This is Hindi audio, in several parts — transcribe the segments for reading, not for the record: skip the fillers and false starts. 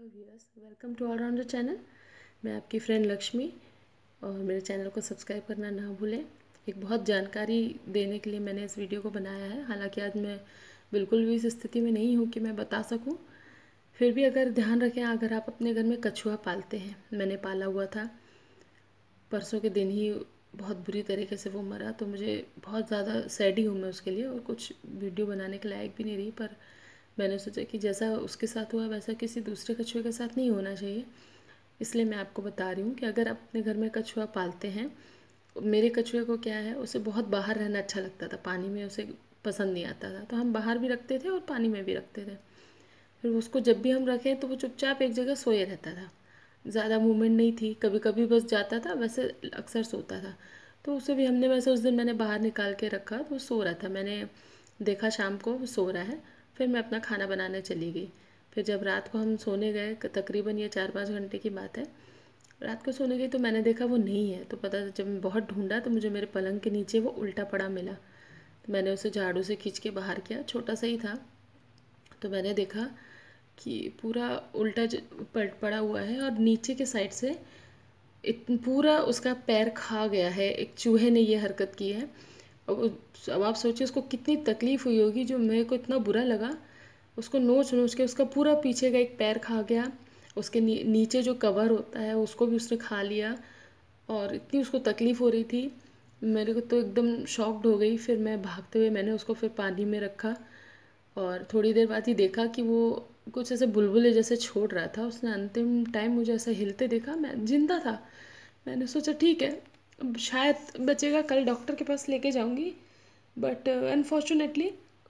Hello viewers, welcome to allrounder channel. मैं आपकी फ्रेंड लक्ष्मी और मेरे चैनल को सब्सक्राइब करना ना भूलें। एक बहुत जानकारी देने के लिए मैंने इस वीडियो को बनाया है। हालांकि आज मैं बिल्कुल भी इस स्थिति में नहीं हूँ कि मैं बता सकूँ, फिर भी अगर ध्यान रखें, अगर आप अपने घर में कछुआ पालते हैं, मैंने पाला हुआ था, परसों के दिन ही बहुत बुरी तरीके से वो मरा, तो मुझे बहुत ज़्यादा सैड ही हूँ मैं उसके लिए, और कुछ वीडियो बनाने के लायक भी नहीं रही। पर मैंने सोचा कि जैसा उसके साथ हुआ वैसा किसी दूसरे कछुए के साथ नहीं होना चाहिए, इसलिए मैं आपको बता रही हूँ कि अगर आप अपने घर में कछुआ पालते हैं, मेरे कछुए को क्या है, उसे बहुत बाहर रहना अच्छा लगता था, पानी में उसे पसंद नहीं आता था, तो हम बाहर भी रखते थे और पानी में भी रखते थे। फिर उसको जब भी हम रखें तो वो चुपचाप एक जगह सोए रहता था, ज़्यादा मूवमेंट नहीं थी, कभी कभी बस जाता था, वैसे अक्सर सोता था। तो उसे भी हमने वैसे उस दिन मैंने बाहर निकाल के रखा तो वो सो रहा था, मैंने देखा शाम को वो सो रहा है। फिर मैं अपना खाना बनाने चली गई। फिर जब रात को हम सोने गए, तकरीबन ये 4-5 घंटे की बात है, रात को सोने गई तो मैंने देखा वो नहीं है। तो पता जब मैं बहुत ढूंढा तो मुझे मेरे पलंग के नीचे वो उल्टा पड़ा मिला। तो मैंने उसे झाड़ू से खींच के बाहर किया, छोटा सा ही था, तो मैंने देखा कि पूरा उल्टा पड़ा हुआ है और नीचे के साइड से पूरा उसका पैर खा गया है। एक चूहे ने ये हरकत की है। अब आप सोचिए उसको कितनी तकलीफ़ हुई होगी, जो मेरे को इतना बुरा लगा। उसको नोच नोच के उसका पूरा पीछे का एक पैर खा गया, उसके नीचे जो कवर होता है उसको भी उसने खा लिया, और इतनी उसको तकलीफ़ हो रही थी, मेरे को तो एकदम शॉक्ड हो गई। फिर मैं भागते हुए मैंने उसको फिर पानी में रखा, और थोड़ी देर बाद ही देखा कि वो कुछ ऐसे बुलबुले जैसे छोड़ रहा था। उसने अंतिम टाइम मुझे ऐसा हिलते देखा, मैं जिंदा था। मैंने सोचा ठीक है, अब शायद बचेगा, कल डॉक्टर के पास लेके जाऊंगी, बट अनफॉर्चुनेटली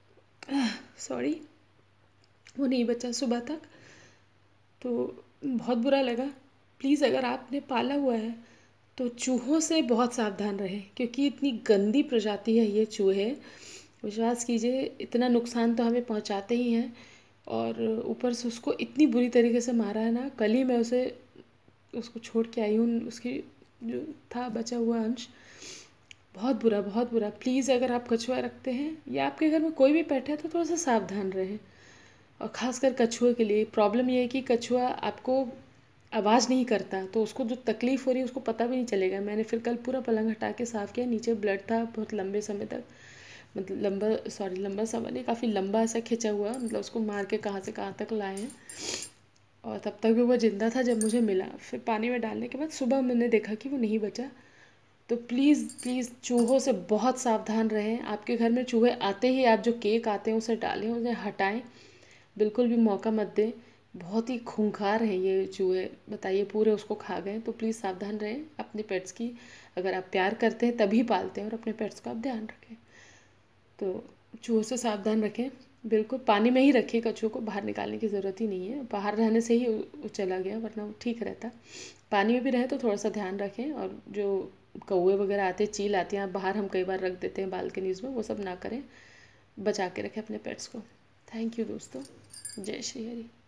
सॉरी, वो नहीं बचा सुबह तक। तो बहुत बुरा लगा। प्लीज़ अगर आपने पाला हुआ है तो चूहों से बहुत सावधान रहें, क्योंकि इतनी गंदी प्रजाति है ये चूहे। विश्वास कीजिए, इतना नुकसान तो हमें पहुंचाते ही हैं, और ऊपर से उसको इतनी बुरी तरीके से मारा है ना। कल ही मैं उसको छोड़ के आई हूँ, उसकी जो था बचा हुआ अंश। बहुत बुरा, बहुत बुरा। प्लीज़ अगर आप कछुआ रखते हैं या आपके घर में कोई भी पेट है तो थोड़ा सा सावधान रहें। और ख़ासकर कछुए के लिए प्रॉब्लम ये है कि कछुआ आपको आवाज़ नहीं करता, तो उसको जो तकलीफ़ हो रही है उसको पता भी नहीं चलेगा। मैंने फिर कल पूरा पलंग हटा के साफ़ किया, नीचे ब्लड था बहुत लंबे समय तक, मतलब लंबा समय नहीं, काफ़ी लंबा ऐसा खिंचा हुआ, मतलब उसको मार के कहाँ से कहाँ तक लाए हैं। और तब तक भी वो ज़िंदा था जब मुझे मिला। फिर पानी में डालने के बाद सुबह मैंने देखा कि वो नहीं बचा। तो प्लीज़ प्लीज़ चूहों से बहुत सावधान रहें। आपके घर में चूहे आते ही आप जो केक आते हैं उसे डालें, उसे हटाएं, बिल्कुल भी मौका मत दें। बहुत ही खूंखार हैं ये चूहे, बताइए, पूरे उसको खा गए। तो प्लीज़ सावधान रहें अपने पेट्स की। अगर आप प्यार करते हैं तभी पालते हैं, और अपने पेट्स का आप ध्यान रखें। तो चूहों से सावधान रखें, बिल्कुल पानी में ही रखिए कछुओं को, बाहर निकालने की ज़रूरत ही नहीं है। बाहर रहने से ही वो चला गया, वरना वो ठीक रहता। पानी में भी रहे तो थोड़ा सा ध्यान रखें। और जो कौवे वगैरह आते हैं, चील आती हैं, बाहर हम कई बार रख देते हैं बालकनीज़ में, वो सब ना करें, बचा के रखें अपने पेट्स को। थैंक यू दोस्तों, जय श्री हरि।